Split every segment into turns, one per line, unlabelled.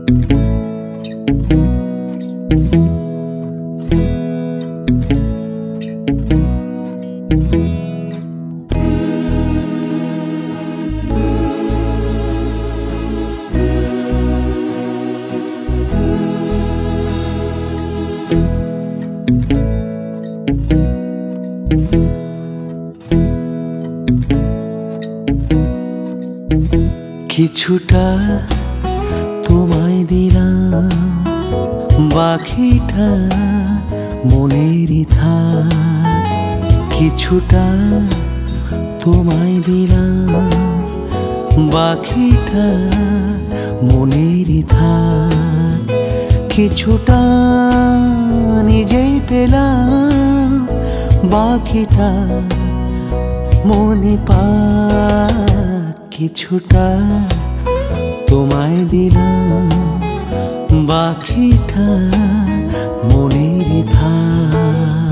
কিছুটা তোমায় দিলাম, বাকিটা মনেরই থাক। কিছুটা তোমায় দিলাম, বাকিটা মনেরই থাক। কিছুটা নিজেই পেলাম, বাকিটা মনে পাক। কিছুটা তোমায় দিলাম, বাকিটা মনেরই থাক।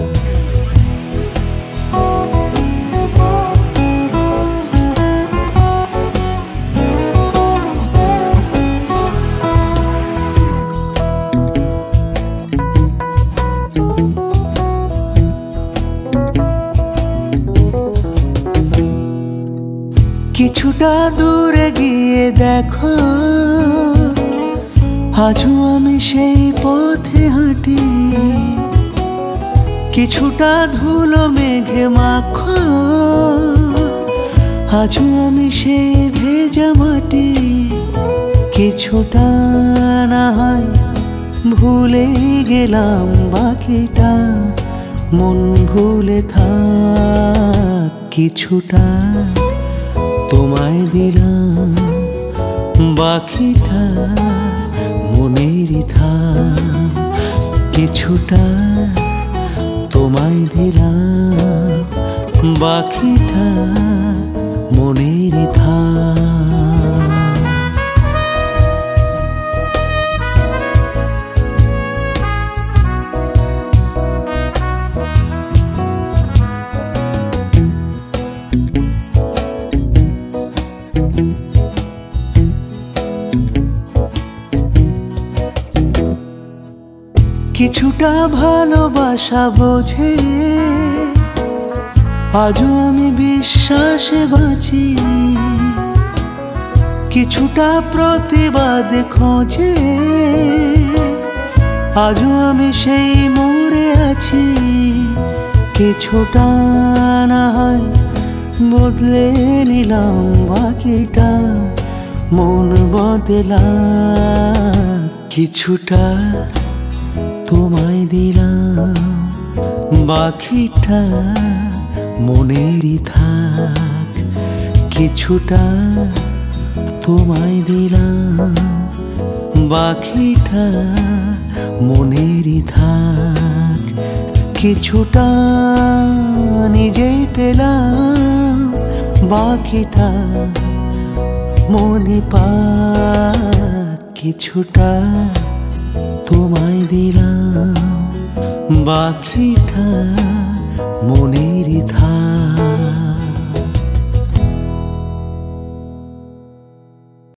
কিছুটা দূরে গিয়ে দেখো, আজও আমি সেই পথে হাঁটি। কিছুটা ধুলো মেঘে মাখো, আজও আমি সেই ভেজা মাটি। কিছুটা না হয় ভুলে গেলাম, বাকিটা মন ভুলে থাক। কিছুটা তোমায় দিলাম, বাকিটা মনেরই থাক। কিছুটা তোমায় দিলাম, বাকিটা মনেরই থাক। কিছুটা ভালোবাসা বোঝে, আজও আমি বিশ্বাসে বাঁচি। কিছুটা প্রতিবাদ খোঁজে, আজও আমি সেই মোড়ে আছি। কিছুটা না হয় বদলে নিলাম, বাকিটা মন বদলা। কিছুটা তোমায় দিলাম, বাকিটা মনেরই থাক। কিছুটা তোমায় দিলাম, বাকিটা মনেরই থাক। কিছুটা নিজেই পেলাম, বাকিটা মনে পাক। কিছুটা তোমায় দিলাম, বাকিটা মনেরই থাক।